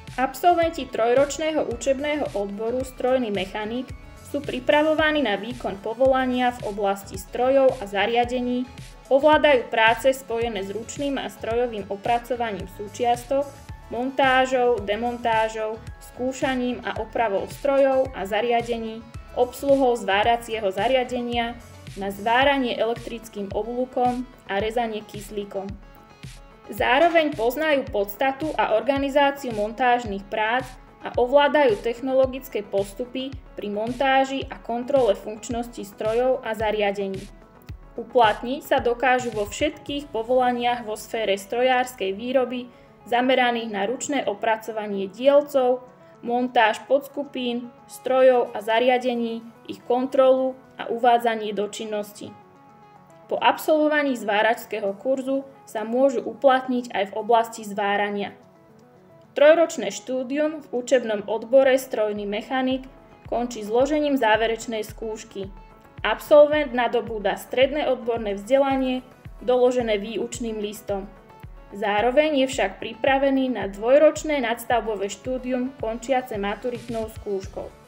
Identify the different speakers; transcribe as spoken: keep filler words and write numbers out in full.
Speaker 1: Absolventi trojročného učebného odboru strojný mechanik sú pripravovaní na výkon povolania v oblasti strojov a zariadení, ovládajú práce spojené s ručným a strojovým opracovaním súčiastok, montážou, demontážou, skúšaním a opravou strojov a zariadení, obsluhou zváracieho zariadenia, na zváranie elektrickým oblúkom a rezanie kyslíkom. Zároveň poznajú podstatu a organizáciu montážnych prác a ovládajú technologické postupy pri montáži a kontrole funkčnosti strojov a zariadení. Uplatniť sa dokážu vo všetkých povolaniach vo sfére strojárskej výroby zameraných na ručné opracovanie dielcov, montáž podskupín, strojov a zariadení, ich kontrolu a uvádzanie do činnosti. Po absolvovaní zváračského kurzu sa môžu uplatniť aj v oblasti zvárania. Trojročné štúdium v učebnom odbore strojný mechanik končí zložením záverečnej skúšky. Absolvent nadobúda stredné odborné vzdelanie, doložené výučným listom. Zároveň je však pripravený na dvojročné nadstavbové štúdium končiace maturitnou skúškou.